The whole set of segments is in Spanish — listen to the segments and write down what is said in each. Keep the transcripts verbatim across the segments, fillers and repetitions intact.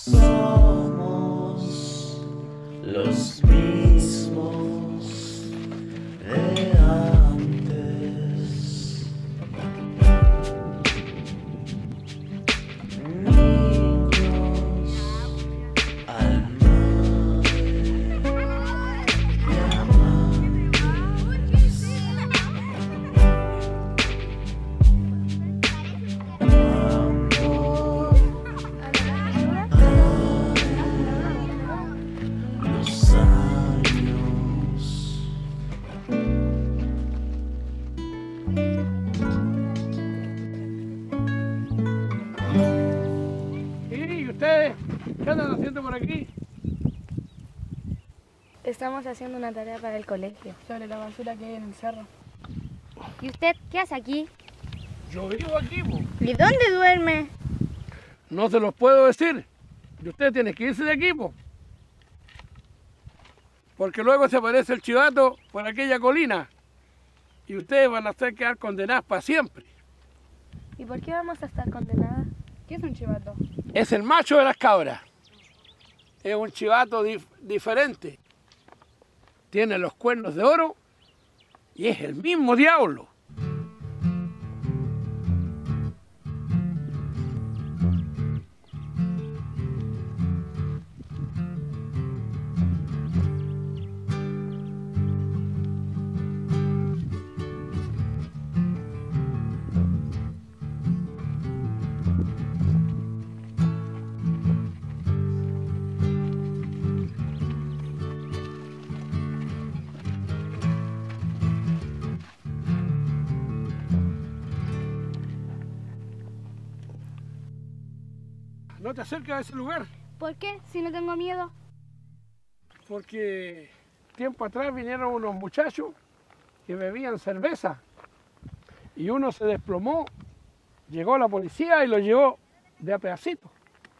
somos los mismos de antes. Niños al mar y amantes. ¿Y ustedes qué andan haciendo por aquí? Estamos haciendo una tarea para el colegio. Sobre la basura que hay en el cerro. ¿Y usted qué hace aquí? Yo vivo aquí, po. ¿Y dónde duerme? No se los puedo decir. Y ustedes tienen que irse de aquí, po. Porque luego se aparece el chivato por aquella colina. Y ustedes van a hacer quedar condenadas para siempre. ¿Y por qué vamos a estar condenadas? ¿Qué es un chivato? Es el macho de las cabras. Es un chivato dif- diferente. Tiene los cuernos de oro y es el mismo diablo. No te acerques a ese lugar, ¿Por qué? Si no tengo miedo. porque tiempo atrás vinieron unos muchachos que bebían cerveza y uno se desplomó, llegó la policía y lo llevó de a pedacitos.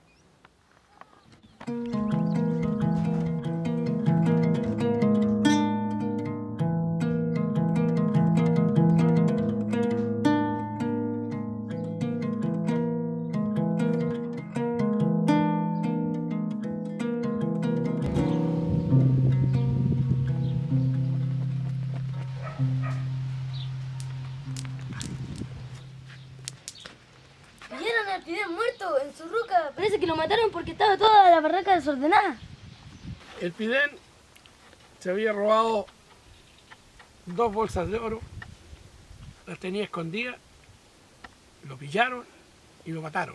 Vieron al Pidén muerto en su ruca. Parece que lo mataron porque estaba toda la barraca desordenada. El Pidén se había robado dos bolsas de oro, las tenía escondidas, lo pillaron y lo mataron.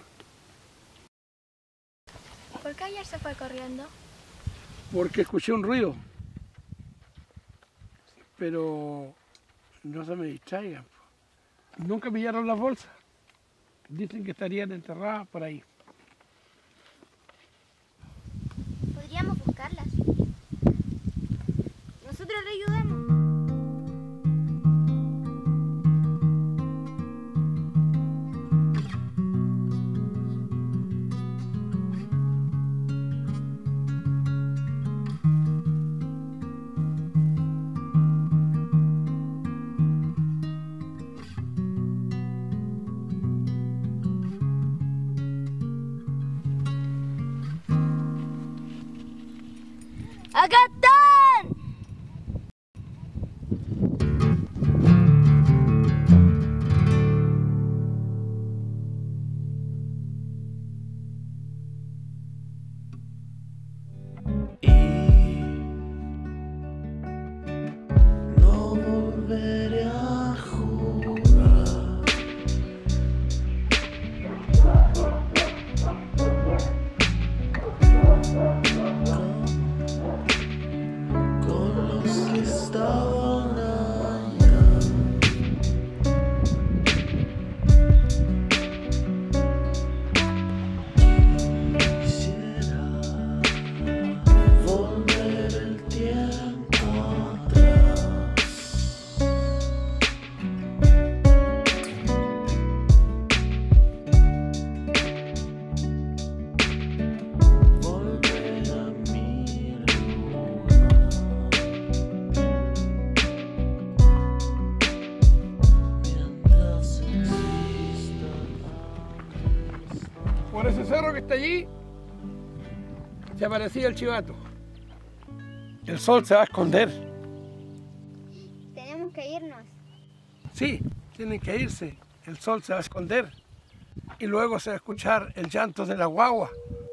¿Por qué ayer se fue corriendo? Porque escuché un ruido. Pero no se me distraigan. Nunca pillaron las bolsas. Dicen que estarían enterradas por ahí. Podríamos buscarlas. Nosotros le ayudamos. ¡Acá están! Y no volveré a jugar con los que estaban allá. Quisiera volver el tiempo atrás. Volver a mi lugar. Mientras exista Por ese cerro que está allí, Se aparecía el chivato. El sol se va a esconder. Tenemos que irnos. Sí, tienen que irse. El sol se va a esconder. Y luego se va a escuchar el llanto de la guagua.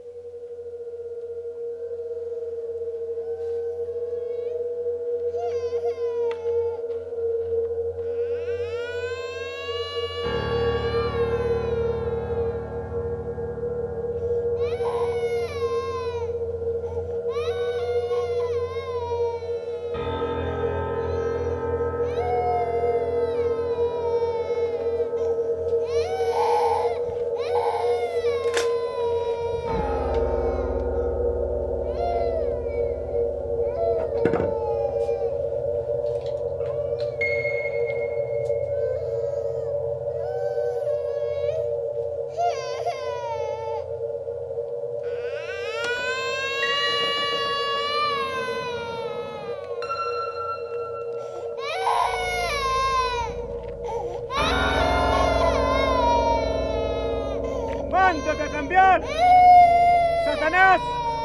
¡Mándate a cambiar! ¡Satanás!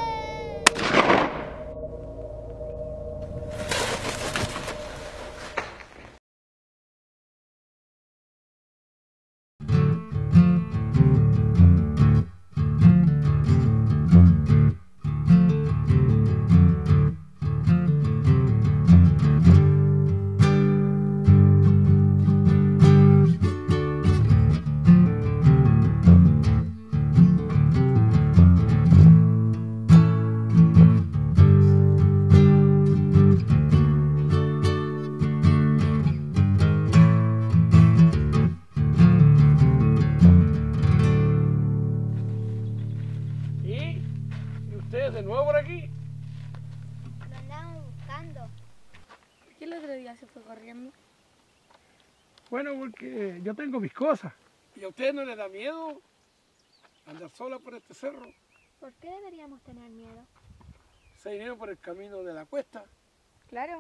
¿Y? ¿Y ustedes de nuevo por aquí? Lo andamos buscando. ¿Por qué el otro día se fue corriendo? Bueno, porque yo tengo mis cosas. ¿Y a ustedes no les da miedo andar sola por este cerro? ¿Por qué deberíamos tener miedo? Se vinieron por el camino de la cuesta, Claro.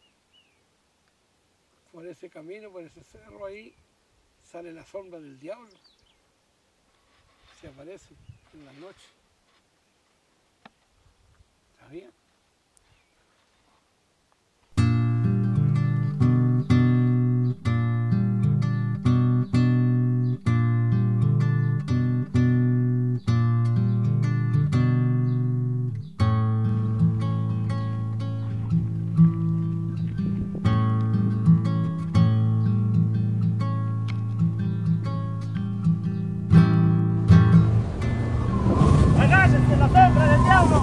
por ese camino, por ese cerro ahí, sale la sombra del diablo. Se aparece en la noche. ¿Sabían? ¡Agáchense en la sombra del diablo!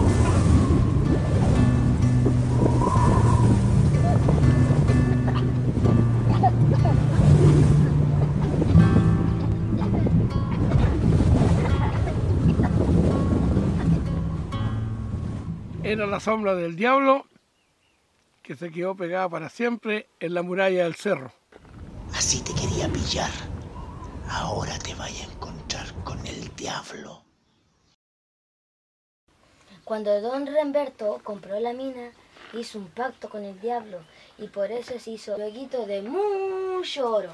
Era la sombra del diablo que se quedó pegada para siempre en la muralla del cerro. Así te quería pillar. Ahora te vaya a encontrar con el diablo. Cuando don Remberto compró la mina, hizo un pacto con el diablo y por eso se hizo lueguito de mucho oro.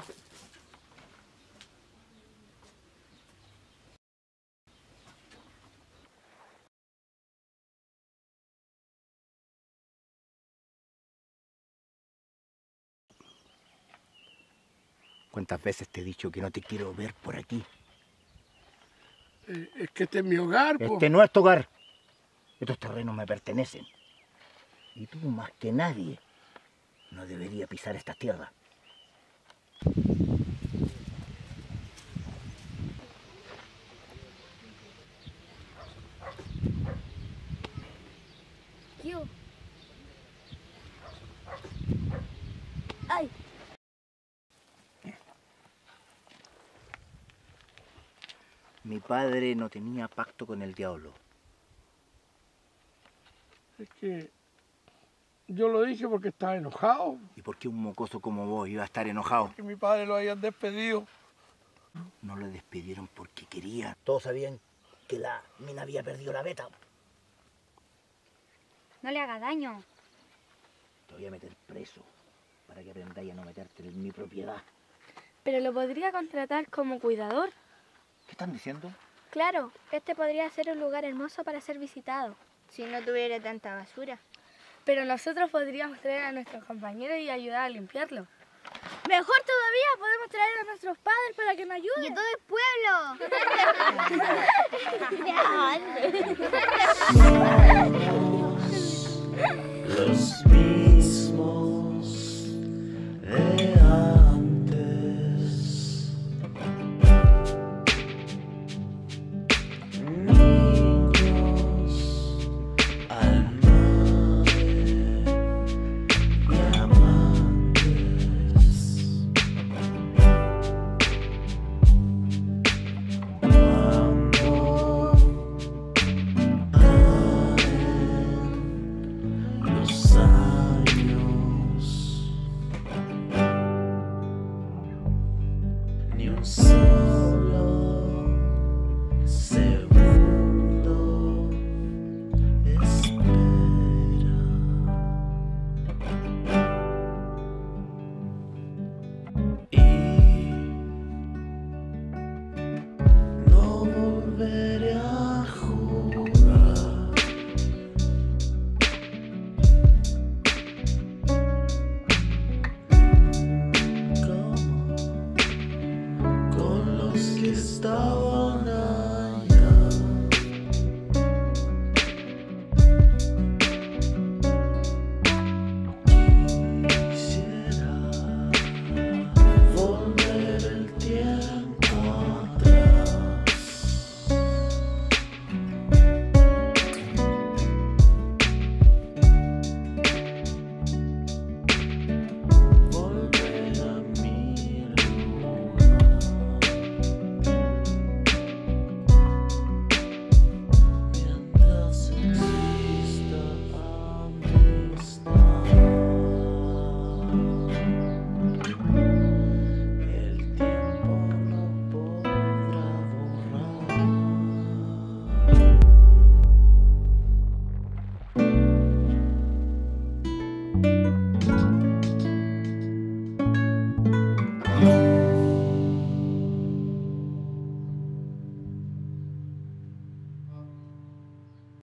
¿Cuántas veces te he dicho que no te quiero ver por aquí? Eh, es que este es mi hogar, po. Este no es tu hogar. Estos terrenos me pertenecen. Y tú, más que nadie, no deberías pisar estas tierras. ¿Qué? ¡Ay! Mi padre no tenía pacto con el diablo. Es que yo lo dije porque estaba enojado, ¿Y por qué un mocoso como vos iba a estar enojado? que mi padre lo habían despedido. No lo despidieron porque quería. Todos sabían que la mina había perdido la beta. No le haga daño. Te voy a meter preso para que aprendáis a no meterte en mi propiedad. Pero lo podría contratar como cuidador. ¿Qué están diciendo? Claro, este podría ser un lugar hermoso para ser visitado. si no tuviera tanta basura. Pero nosotros podríamos traer a nuestros compañeros y ayudar a limpiarlo. Mejor todavía, podemos traer a nuestros padres para que nos ayuden. ¡Y a todo el pueblo!